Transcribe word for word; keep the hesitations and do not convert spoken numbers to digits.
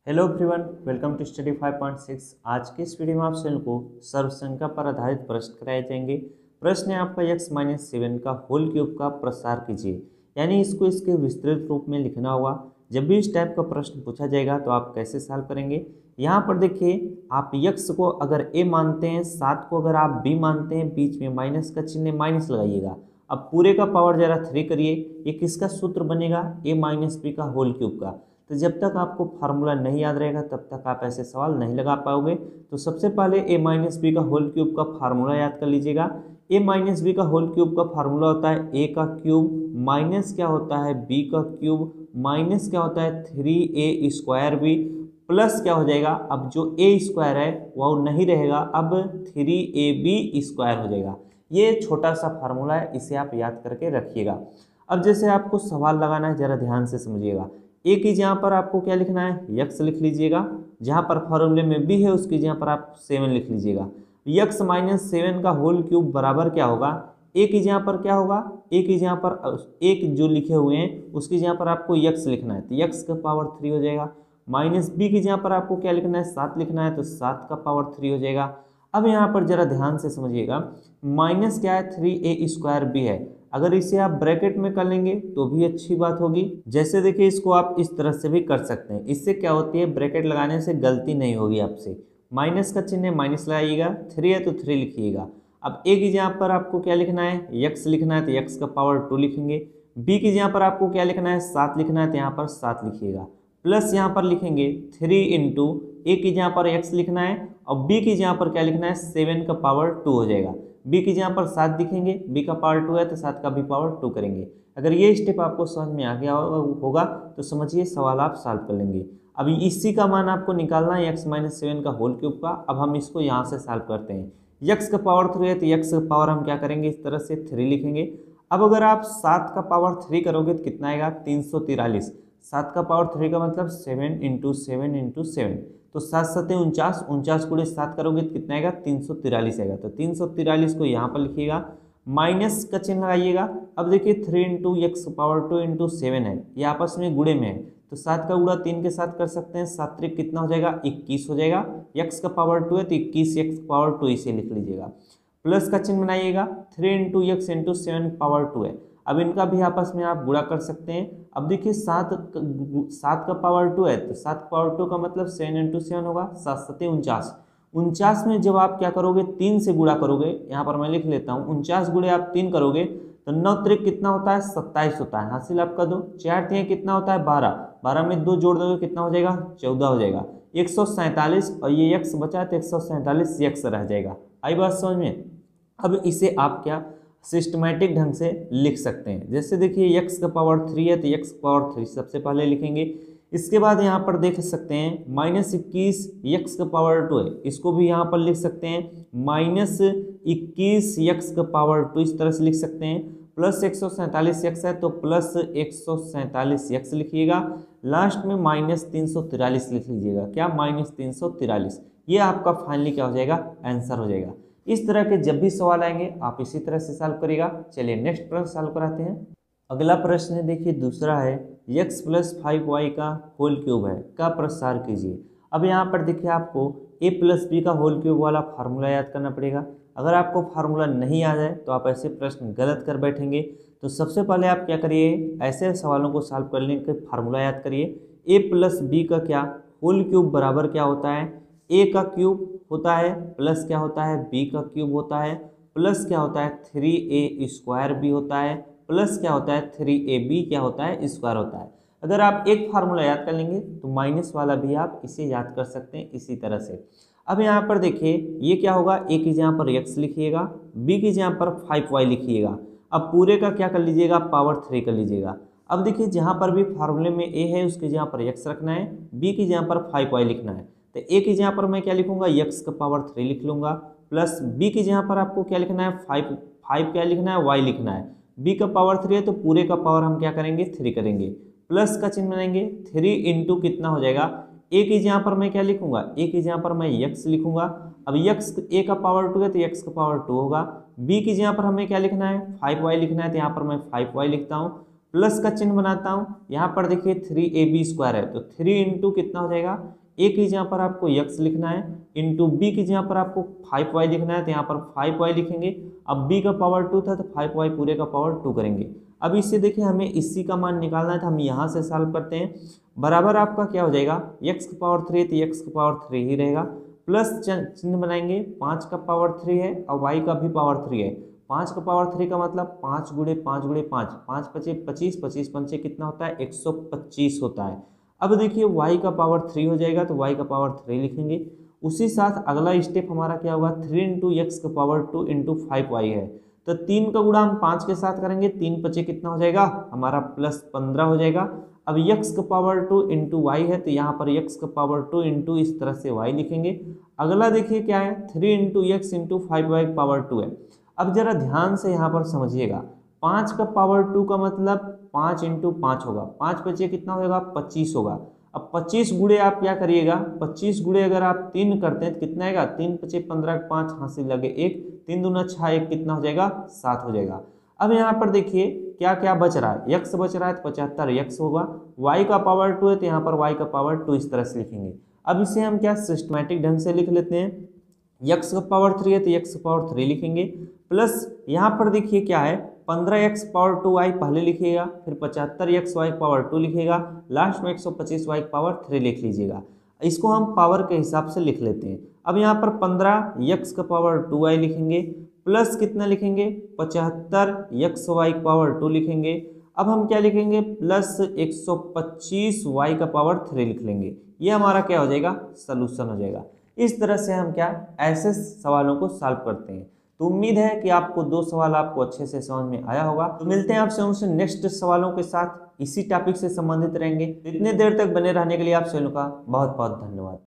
Hello everyone, welcome to study five point six. आज के इस वीडियो में आप सभी को सर्वसंख्या पर आधारित प्रश्न कराए जाएंगे। प्रश्न है आपका एक्स माइनस सेवन का होल क्यूब का प्रसार कीजिए, यानी इसको इसके विस्तृत रूप में लिखना होगा। जब भी इस टाइप का प्रश्न पूछा जाएगा तो आप कैसे सॉल्व करेंगे। यहाँ पर देखिए, आप यक्स को अगर ए मानते हैं, सात को अगर आप बी मानते हैं, बीच में माइनस का चिन्ह माइनस लगाइएगा। अब पूरे का पावर जरा थ्री करिए, ये किसका सूत्र बनेगा, ए माइनस बी का होल क्यूब का। तो जब तक आपको फार्मूला नहीं याद रहेगा तब तक आप ऐसे सवाल नहीं लगा पाओगे। तो सबसे पहले ए माइनस बी का होल क्यूब का फार्मूला याद कर लीजिएगा। ए माइनस बी का होल क्यूब का फार्मूला होता है ए का क्यूब माइनस क्या होता है बी का क्यूब माइनस क्या होता है three a square b plus क्या हो जाएगा, अब जो ए स्क्वायर है वो नहीं रहेगा, अब थ्री ए बी स्क्वायर हो जाएगा। ये छोटा सा फार्मूला है, इसे आप याद करके रखिएगा। अब जैसे आपको सवाल लगाना है, जरा ध्यान से समझिएगा। ए की जहाँ पर आपको क्या लिखना है, यक्स लिख लीजिएगा। जहाँ पर फॉर्मूले में बी है उसकी जहाँ पर आप सेवन लिख लीजिएगा। यक्स माइनस सेवन का होल क्यूब बराबर क्या होगा, ए की जहाँ पर क्या होगा, ए की जहाँ पर एक जो लिखे हुए हैं उसकी जहाँ पर आपको यक्स लिखना है तो यक्स का पावर थ्री हो जाएगा। माइनस बी की जहाँ पर आपको क्या लिखना है, सात लिखना है तो सात का पावर थ्री हो जाएगा। अब यहाँ पर जरा ध्यान से समझिएगा, माइनस क्या है, थ्री ए स्क्वायर बी है। अगर इसे आप ब्रैकेट में कर लेंगे तो भी अच्छी बात होगी। जैसे देखिए, इसको आप इस तरह से भी कर सकते हैं। इससे क्या होती है, ब्रैकेट लगाने से गलती नहीं होगी आपसे। माइनस का चिन्ह माइनस लगाइएगा, थ्री है तो थ्री लिखिएगा। अब ए की जहाँ पर आपको क्या लिखना है, यक्स लिखना है तो यक्स का पावर टू लिखेंगे। बी की जहाँ पर आपको क्या लिखना है, सात लिखना है तो यहाँ पर सात लिखिएगा। प्लस यहाँ पर लिखेंगे थ्री इंटू ए की जहाँ पर एक्स लिखना है और बी की जहाँ पर क्या लिखना है, सेवन का पावर टू हो जाएगा। बी की जहाँ पर सात दिखेंगे, बी का पावर टू है तो सात का भी पावर टू करेंगे। अगर ये स्टेप आपको समझ में आ गया होगा तो समझिए सवाल आप सॉल्व कर लेंगे। अभी इसी का मान आपको निकालना है, एक्स माइनस सेवन का होल क्यूब का। अब हम इसको यहाँ से सॉल्व करते हैं। यक्स का पावर थ्री है तो यक्स का पावर हम क्या करेंगे, इस तरह से थ्री लिखेंगे। अब अगर आप सात का पावर थ्री करोगे तो कितना आएगा, तीन सौ तिरालीस। सात का पावर थ्री का मतलब seven into seven into seven, तो सात सत्ते उनचास, उनचास गुणे सात करोगे तो कितना आएगा, तीन सौ तिरालीस आएगा। तो तीन सौ तिरालीस को यहाँ पर लिखिएगा, माइनस का चिन्ह लगाइएगा। अब देखिए, three into x power two into seven है, ये आपस में गुणे में है तो सात का गुणा तीन के साथ कर सकते हैं। सात त्रिक कितना हो जाएगा, इक्कीस हो जाएगा। एक्स का पावर टू है तो इक्कीस एक्स पावर टू इसे लिख लीजिएगा। प्लस का चिन्ह बनाइएगा, three into x into seven power two है। अब इनका भी आपस में आप गुणा कर सकते हैं। अब देखिए, सात सात का पावर टू है तो सात पावर टू का मतलब सेवन इंटू सेवन होगा, सात सत्ते उनचास। उनचास में जब आप क्या करोगे, तीन से गुणा करोगे, यहाँ पर मैं लिख लेता हूँ, उनचास गुणे आप तीन करोगे तो नौ त्रिक कितना होता है, सत्ताईस होता है। हासिल आपका दो, चार तीन कितना होता है, बारह। बारह में दो जोड़ दोगे कितना हो जाएगा, चौदह हो जाएगा। एक सौ सैंतालीस और ये एक्स बचा तो एक सौ सैंतालीस एक्स रह जाएगा। आई बात समझ में। अब इसे आप क्या सिस्टमैटिक ढंग से लिख सकते हैं। जैसे देखिए, x का पावर थ्री है तो x का पावर थ्री सबसे पहले लिखेंगे। इसके बाद यहाँ पर देख सकते हैं माइनस इक्कीस एक्स का पावर टू है, इसको भी यहाँ पर लिख सकते हैं माइनस इक्कीस एक्स का पावर टू, इस तरह से लिख सकते हैं। प्लस एक सौ सैंतालीस एक्स है तो प्लस एक सौ सैंतालीस एक्स लिखिएगा। लास्ट में माइनस तीन सौ तिरालीस लिख लीजिएगा। क्या, माइनस तीन सौ तिरालीस। ये आपका फाइनली क्या हो जाएगा, आंसर हो जाएगा। इस तरह के जब भी सवाल आएंगे आप इसी तरह से सॉल्व करेगा। चलिए नेक्स्ट प्रश्न सॉल्व कराते हैं। अगला प्रश्न है, देखिए दूसरा है, x प्लस फाइव वाई का होल क्यूब है का प्रसार कीजिए। अब यहाँ पर देखिए, आपको a प्लस बी का होल क्यूब वाला फार्मूला याद करना पड़ेगा। अगर आपको फार्मूला नहीं याद है तो आप ऐसे प्रश्न गलत कर बैठेंगे। तो सबसे पहले आप क्या करिए, ऐसे सवालों को सॉल्व करने के फार्मूला याद करिए। a प्लस बी का क्या होल क्यूब बराबर क्या होता है, a का क्यूब होता है प्लस क्या होता है, b का क्यूब होता है प्लस क्या होता है, थ्री ए स्क्वायर बी होता है प्लस क्या होता है, थ्री ए बी क्या होता है, स्क्वायर होता है। अगर आप एक फार्मूला याद कर लेंगे तो माइनस वाला भी आप इसे याद कर सकते हैं इसी तरह से। अब यहाँ पर देखिए, ये क्या होगा, a की जहाँ पर x लिखिएगा, b की जहाँ पर फाइव वाई लिखिएगा। अब पूरे का क्या कर लीजिएगा, पावर थ्री कर लीजिएगा। अब देखिए, जहाँ पर भी फार्मूले में a है उसके जहाँ पर x रखना है, b की जहाँ पर फाइव वाई लिखना है। तो a की जहाँ पर मैं क्या लिखूंगा, x का पावर थ्री लिख लूंगा। प्लस b की जहाँ पर आपको क्या लिखना है, फाइव फाइव क्या लिखना है, y लिखना है। b का पावर थ्री है तो पूरे का पावर हम क्या करेंगे, थ्री करेंगे। प्लस का चिन्ह बनाएंगे, थ्री इंटू कितना हो जाएगा, a की जहाँ पर मैं क्या लिखूंगा, a की जहाँ पर मैं x लिखूंगा। अब x a का पावर टू है तो x का पावर टू होगा। b की जहाँ पर हमें क्या लिखना है, फाइव वाई लिखना है तो यहाँ पर मैं फाइव वाई लिखता हूँ। प्लस का चिन्ह बनाता हूँ। यहाँ पर देखिए थ्री ए बी स्क्वायर है, तो थ्री इंटू कितना हो जाएगा, ए की जगह पर आपको यक्स लिखना है, इंटू बी की जगह पर आपको फाइव वाई लिखना है, तो यहाँ पर फाइव वाई लिखेंगे। अब बी का पावर टू था तो फाइव वाई पूरे का पावर टू करेंगे। अब इससे देखिए हमें इसी का मान निकालना है, तो हम यहाँ से सॉल्व करते हैं। बराबर आपका क्या हो जाएगा, एक्स का पावर थ्री तो एक्स का पावर थ्री ही रहेगा, प्लस चिन्ह बनाएंगे, पाँच का पावर थ्री है और वाई का भी पावर थ्री है। पाँच का पावर थ्री का मतलब पाँच गुणे पाँच गुणे पाँच, पाँच पचे पच्चीस, पच्चीस पंचे कितना होता है, एक सौ पच्चीस होता है। अब देखिए y का पावर थ्री हो जाएगा, तो y का पावर थ्री लिखेंगे। उसी साथ अगला स्टेप हमारा क्या होगा, थ्री इंटू एक्स का power two into five y है, तो तीन का गुणा हम पाँच के साथ करेंगे, तीन पचे कितना हो जाएगा हमारा प्लस पंद्रह हो जाएगा। अब x का पावर टू इंटू वाई है, तो यहाँ पर x का पावर टू इंटू इस तरह से y लिखेंगे। अगला देखिए क्या है, three into x into five y power two है। अब जरा ध्यान से यहाँ पर समझिएगा, पाँच का पावर टू का मतलब पाँच इंटू पाँच होगा, पाँच बचे कितना होगा, पच्चीस होगा। अब पच्चीस गुणे आप क्या करिएगा, पच्चीस गुणे अगर आप तीन करते हैं तो कितना आएगा, तीन पचे पंद्रह, पाँच हासिल लगे एक, तीन दूना छः, एक कितना हो जाएगा, सात हो जाएगा। अब यहाँ पर देखिए क्या क्या बच रहा है, यक्स बच रहा है तो पचहत्तर यक्स होगा, वाई का पावर टू है तो यहाँ पर वाई का पावर टू इस तरह से लिखेंगे। अब इसे हम क्या सिस्टमैटिक ढंग से लिख लेते हैं, यक्स का पावर थ्री है तो यक्स का पावर थ्री लिखेंगे, प्लस यहाँ पर देखिए क्या है, पंद्रह एक्स पावर टू वाई पहले लिखिएगा, फिर पचहत्तर एक्स वाई पावर टू लिखिएगा, लास्ट में एक सौ पच्चीस वाई पावर थ्री लिख लीजिएगा। इसको हम पावर के हिसाब से लिख लेते हैं। अब यहाँ पर पंद्रह एक्स का पावर टू वाई लिखेंगे, प्लस कितना लिखेंगे, पचहत्तर एक्स वाई पावर टू लिखेंगे। अब हम क्या लिखेंगे, प्लस एक सौ पच्चीस वाई का पावर थ्री लिख लेंगे। ये हमारा क्या हो जाएगा, सलूशन हो जाएगा। इस तरह से हम क्या ऐसे सवालों को सॉल्व करते हैं। तो उम्मीद है कि आपको दो सवाल आपको अच्छे से समझ में आया होगा। तो मिलते हैं आपसे उनसे नेक्स्ट सवालों के साथ, इसी टॉपिक से संबंधित रहेंगे। इतने देर तक बने रहने के लिए आप सभी का बहुत बहुत धन्यवाद।